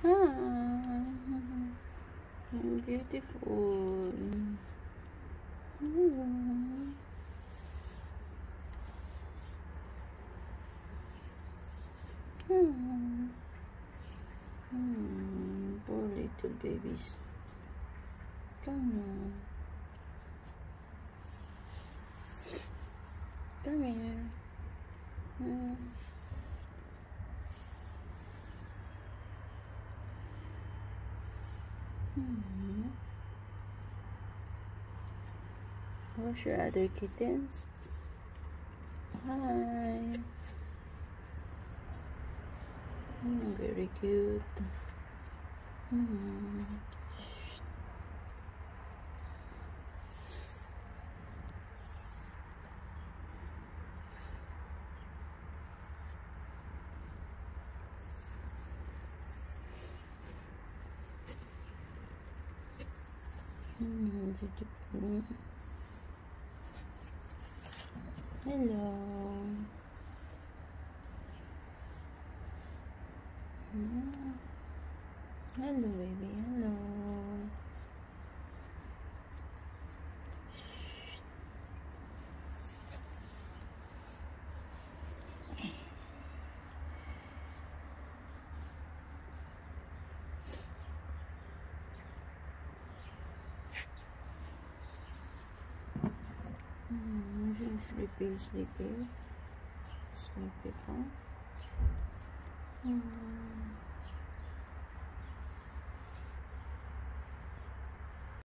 Ah, beautiful. Hello. Poor little babies. Come on. Come here. Where's your other kittens? Hi. Very cute. Beautiful. Hello. Hello, baby. Hello. Sleepy, sleepy, sleepy, huh?